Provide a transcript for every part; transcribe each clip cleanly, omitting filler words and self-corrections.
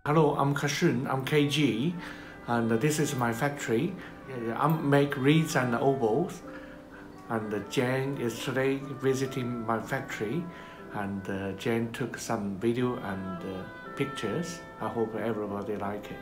Hello, I'm Kashun, I'm K.Ge, and this is my factory. I make reeds and oboes, and Jen is today visiting my factory, and Jen took some video and pictures. I hope everybody like it.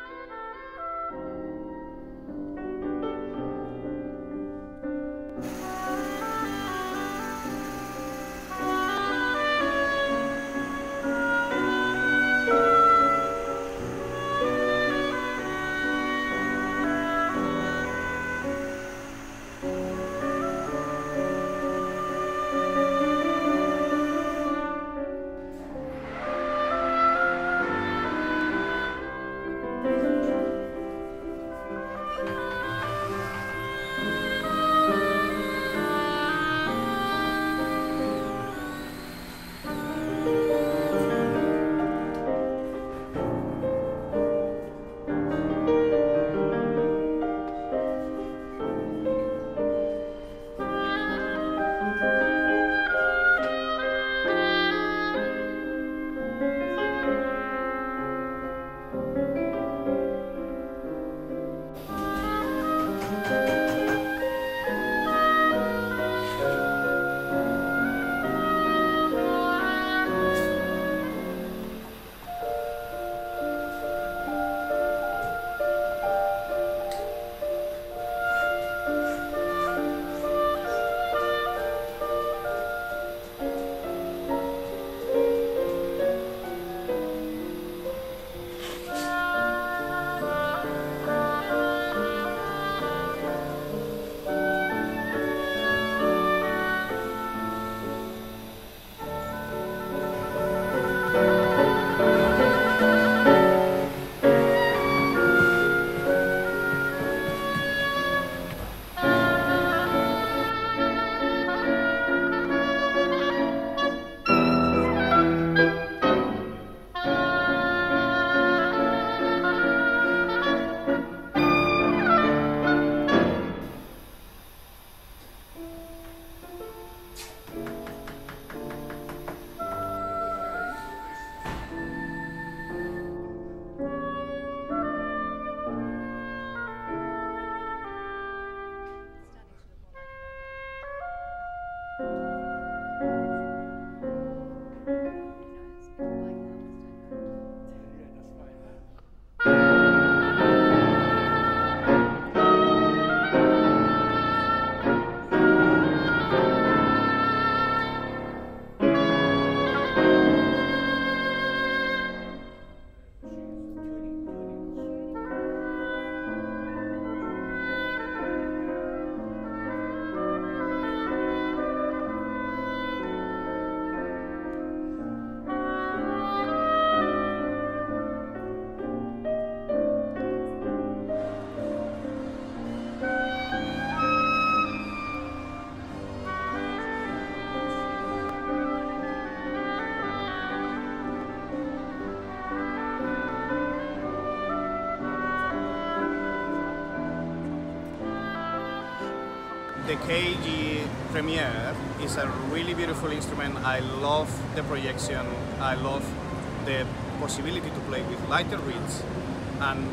The K.Ge Premiere is a really beautiful instrument. I love the projection, I love the possibility to play with lighter reeds and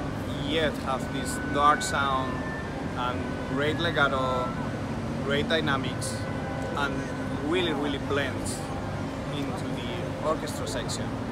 yet have this dark sound and great legato, great dynamics, and really blends into the orchestra section.